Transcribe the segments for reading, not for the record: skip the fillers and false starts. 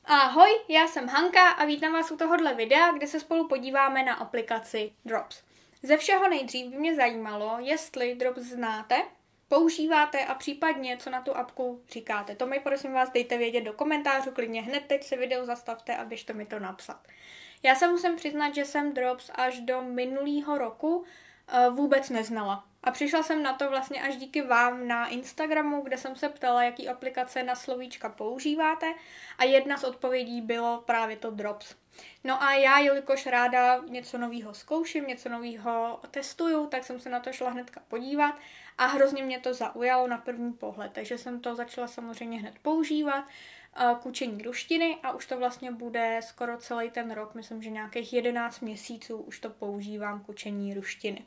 Ahoj, já jsem Hanka a vítám vás u tohohle videa, kde se spolu podíváme na aplikaci Drops. Ze všeho nejdřív by mě zajímalo, jestli Drops znáte, používáte a případně co na tu apku říkáte. To mi prosím vás dejte vědět do komentářů, klidně hned teď se video zastavte a běžte mi to napsat. Já se musím přiznat, že jsem Drops až do minulého roku vůbec neznala. A přišla jsem na to vlastně až díky vám na Instagramu, kde jsem se ptala, jaký aplikace na slovíčka používáte a jedna z odpovědí bylo právě to Drops. No a já, jelikož ráda něco nového zkouším, něco nového testuju, tak jsem se na to šla hnedka podívat a hrozně mě to zaujalo na první pohled, takže jsem to začala samozřejmě hned používat k učení ruštiny a už to vlastně bude skoro celý ten rok, myslím, že nějakých 11 měsíců už to používám k učení ruštiny.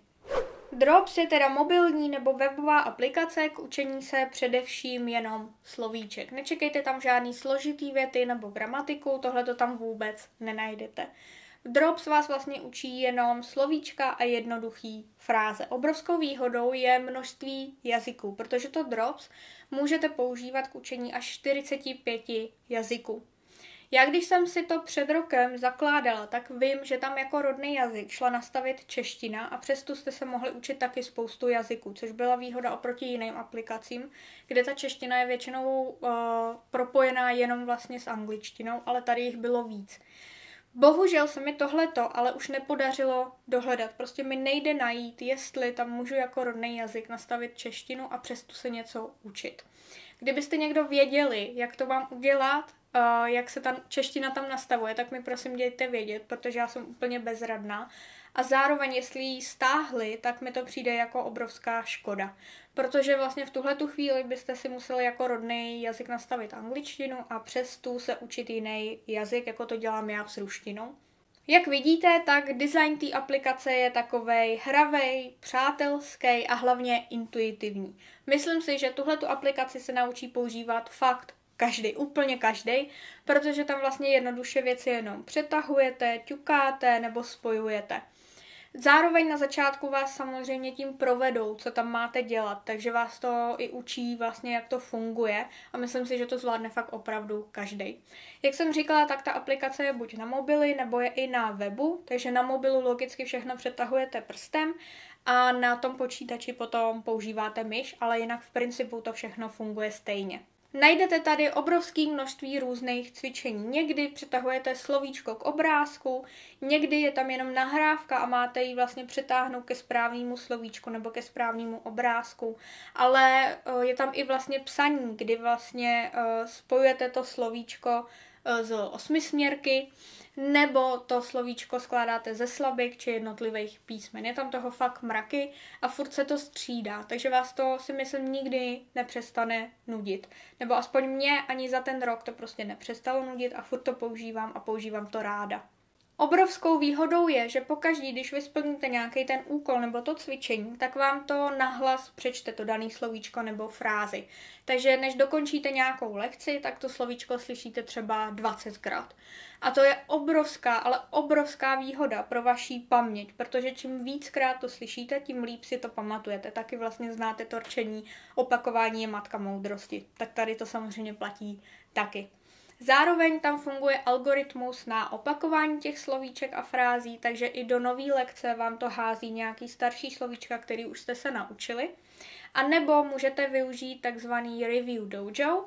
Drops je teda mobilní nebo webová aplikace k učení se především jenom slovíček. Nečekejte tam žádný složitý věty nebo gramatiku, tohle to tam vůbec nenajdete. Drops vás vlastně učí jenom slovíčka a jednoduchý fráze. Obrovskou výhodou je množství jazyků, protože to Drops můžete používat k učení až 45 jazyků. Já když jsem si to před rokem zakládala, tak vím, že tam jako rodný jazyk šla nastavit čeština a přesto jste se mohli učit taky spoustu jazyků, což byla výhoda oproti jiným aplikacím, kde ta čeština je většinou propojená jenom vlastně s angličtinou, ale tady jich bylo víc. Bohužel se mi tohleto ale už nepodařilo dohledat, prostě mi nejde najít, jestli tam můžu jako rodný jazyk nastavit češtinu a přesto se něco učit. Kdybyste někdo věděli, jak to mám udělat, jak se ta čeština tam nastavuje, tak mi prosím dejte vědět, protože já jsem úplně bezradná. A zároveň, jestli ji stáhli, tak mi to přijde jako obrovská škoda. Protože vlastně v tuhletu chvíli byste si museli jako rodný jazyk nastavit angličtinu a přes tu se učit jiný jazyk, jako to dělám já s ruštinou. Jak vidíte, tak design té aplikace je takovej hravej, přátelský a hlavně intuitivní. Myslím si, že tuhletu aplikaci se naučí používat fakt každý, úplně každý, protože tam vlastně jednoduše věci jenom přetahujete, ťukáte nebo spojujete. Zároveň na začátku vás samozřejmě tím provedou, co tam máte dělat, takže vás to i učí vlastně, jak to funguje a myslím si, že to zvládne fakt opravdu každý. Jak jsem říkala, tak ta aplikace je buď na mobily, nebo je i na webu, takže na mobilu logicky všechno přetahujete prstem a na tom počítači potom používáte myš, ale jinak v principu to všechno funguje stejně. Najdete tady obrovské množství různých cvičení. Někdy přetahujete slovíčko k obrázku, někdy je tam jenom nahrávka a máte ji vlastně přetáhnout ke správnému slovíčku nebo ke správnému obrázku. Ale je tam i vlastně psaní, kdy vlastně spojujete to slovíčko z osmisměrky, nebo to slovíčko skládáte ze slabik či jednotlivých písmen. Je tam toho fakt mraky a furt se to střídá, takže vás to si myslím nikdy nepřestane nudit. Nebo aspoň mě ani za ten rok to prostě nepřestalo nudit a furt to používám a používám to ráda. Obrovskou výhodou je, že pokaždý, když vy splníte nějaký ten úkol nebo to cvičení, tak vám to nahlas přečte to daný slovíčko nebo frázi. Takže než dokončíte nějakou lekci, tak to slovíčko slyšíte třeba 20krát. A to je obrovská, ale obrovská výhoda pro vaši paměť, protože čím víckrát to slyšíte, tím líp si to pamatujete. Taky vlastně znáte to rčení, opakování je matka moudrosti. Tak tady to samozřejmě platí taky. Zároveň tam funguje algoritmus na opakování těch slovíček a frází, takže i do nový lekce vám to hází nějaký starší slovíčka, který už jste se naučili. A nebo můžete využít takzvaný Review Dojo,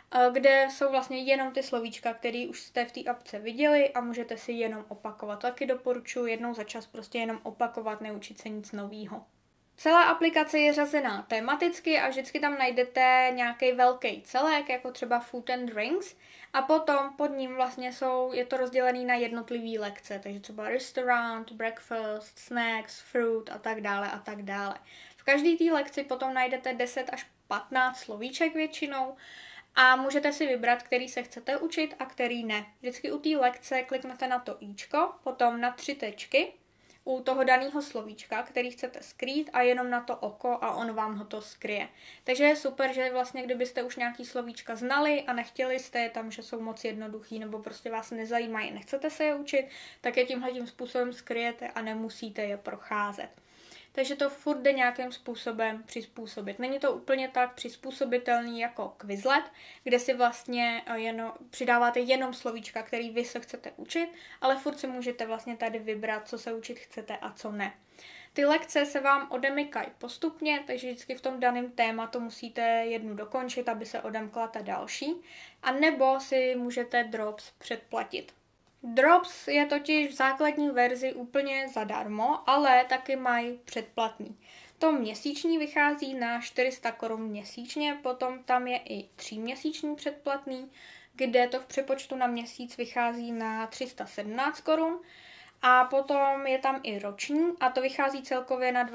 kde jsou vlastně jenom ty slovíčka, které už jste v té apce viděli a můžete si jenom opakovat. Taky doporučuji jednou za čas prostě jenom opakovat, neučit se nic nového. Celá aplikace je řazená tematicky a vždycky tam najdete nějaký velký celek, jako třeba Food and Drinks, a potom pod ním vlastně je to rozdělené na jednotlivé lekce, takže třeba restaurant, breakfast, snacks, fruit a tak dále a tak dále. V každé té lekci potom najdete 10 až 15 slovíček většinou a můžete si vybrat, který se chcete učit a který ne. Vždycky u té lekce kliknete na to íčko, potom na 3 tečky, u toho daného slovíčka, který chcete skrýt a jenom na to oko a on vám ho to skryje. Takže je super, že vlastně kdybyste už nějaký slovíčka znali a nechtěli jste je tam, že jsou moc jednoduchý nebo prostě vás nezajímají, nechcete se je učit, tak je tímhletím způsobem skryjete a nemusíte je procházet. takže to furt jde nějakým způsobem přizpůsobit. Není to úplně tak přizpůsobitelný jako Quizlet, kde si vlastně přidáváte jenom slovíčka, který vy se chcete učit, ale furt si můžete vlastně tady vybrat, co se učit chcete a co ne. Ty lekce se vám odemykají postupně, takže vždycky v tom daném tématu musíte jednu dokončit, aby se odemkla ta další. A nebo si můžete Drops předplatit. Drops je totiž v základní verzi úplně zadarmo, ale taky mají předplatný. To měsíční vychází na 400 korun měsíčně, potom tam je i 3měsíční předplatný, kde to v přepočtu na měsíc vychází na 317 korun. A potom je tam i roční a to vychází celkově na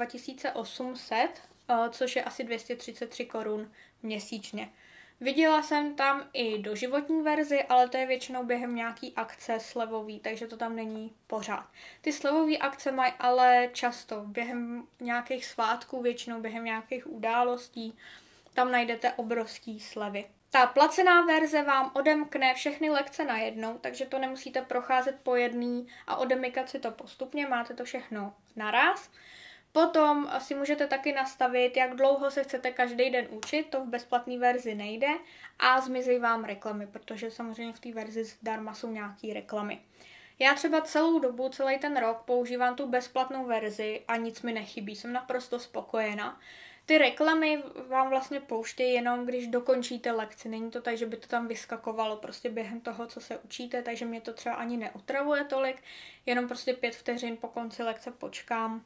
2800, což je asi 233 korun měsíčně. Viděla jsem tam i doživotní verzi, ale to je většinou během nějaký akce slevový, takže to tam není pořád. Ty slevové akce mají ale často během nějakých svátků, většinou během nějakých událostí, tam najdete obrovský slevy. Ta placená verze vám odemkne všechny lekce najednou, takže to nemusíte procházet po jedný a odemykat si to postupně, máte to všechno naraz. Potom si můžete taky nastavit, jak dlouho se chcete každý den učit, to v bezplatné verzi nejde a zmizí vám reklamy, protože samozřejmě v té verzi zdarma jsou nějaké reklamy. Já třeba celou dobu, celý ten rok používám tu bezplatnou verzi a nic mi nechybí, jsem naprosto spokojená. Ty reklamy vám vlastně pouštějí jenom, když dokončíte lekci. Není to tak, že by to tam vyskakovalo prostě během toho, co se učíte, takže mě to třeba ani neotravuje tolik, jenom prostě 5 vteřin po konci lekce počkám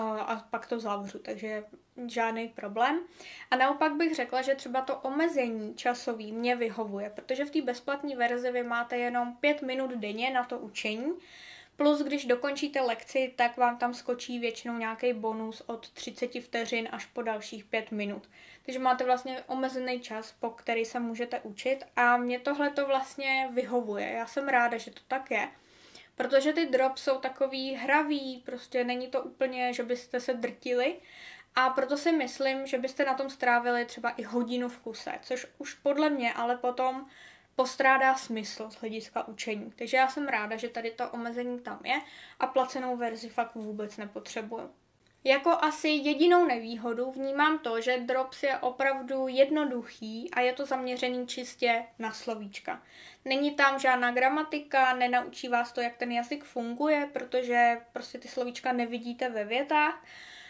a pak to zavřu, takže žádný problém. A naopak bych řekla, že třeba to omezení časový mě vyhovuje, protože v té bezplatné verzi vy máte jenom 5 minut denně na to učení, plus když dokončíte lekci, tak vám tam skočí většinou nějaký bonus od 30 vteřin až po dalších 5 minut. Takže máte vlastně omezený čas, po který se můžete učit a mě tohle to vlastně vyhovuje. Já jsem ráda, že to tak je. Protože ty drops jsou takový hravý, prostě není to úplně, že byste se drtili a proto si myslím, že byste na tom strávili třeba i hodinu v kuse, což už podle mě ale potom postrádá smysl z hlediska učení. Takže já jsem ráda, že tady to omezení tam je a placenou verzi fakt vůbec nepotřebuju. Jako asi jedinou nevýhodu vnímám to, že Drops je opravdu jednoduchý a je to zaměřený čistě na slovíčka. Není tam žádná gramatika, nenaučí vás to, jak ten jazyk funguje, protože prostě ty slovíčka nevidíte ve větách.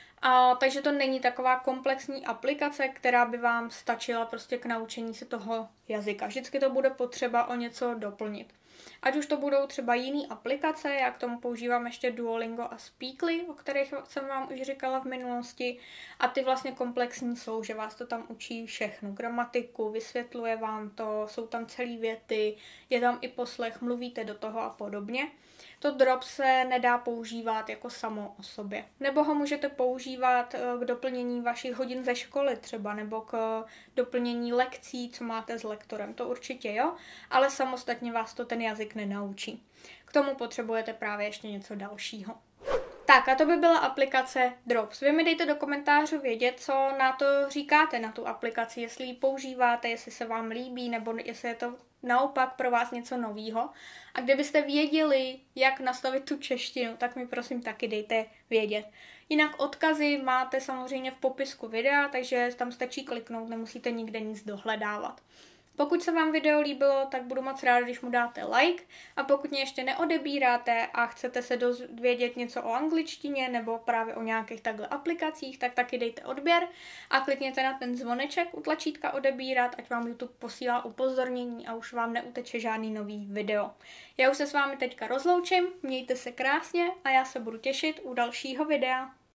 Takže to není taková komplexní aplikace, která by vám stačila prostě k naučení se toho jazyka. Vždycky to bude potřeba o něco doplnit. Ať už to budou třeba jiné aplikace, já k tomu používám ještě Duolingo a Speakly, o kterých jsem vám už říkala v minulosti. A ty vlastně komplexní jsou, že vás to tam učí všechno. Gramatiku, vysvětluje vám to, jsou tam celé věty, je tam i poslech, mluvíte do toho a podobně. To Drops se nedá používat jako samo o sobě. Nebo ho můžete používat k doplnění vašich hodin ze školy třeba, nebo k doplnění lekcí, co máte s lektorem. To určitě jo, ale samostatně vás to ten jazyk nenaučí. K tomu potřebujete právě ještě něco dalšího. Tak a to by byla aplikace Drops. Vy mi dejte do komentářů vědět, co na to říkáte, na tu aplikaci, jestli ji používáte, jestli se vám líbí, nebo jestli je to naopak pro vás něco novýho. A kdybyste věděli, jak nastavit tu češtinu, tak mi prosím taky dejte vědět. Jinak odkazy máte samozřejmě v popisku videa, takže tam stačí kliknout, nemusíte nikde nic dohledávat. Pokud se vám video líbilo, tak budu moc ráda, když mu dáte like a pokud mě ještě neodebíráte a chcete se dozvědět něco o angličtině nebo právě o nějakých takhle aplikacích, tak taky dejte odběr a klikněte na ten zvoneček u tlačítka odebírat, ať vám YouTube posílá upozornění a už vám neuteče žádný nový video. Já už se s vámi teďka rozloučím, mějte se krásně a já se budu těšit u dalšího videa.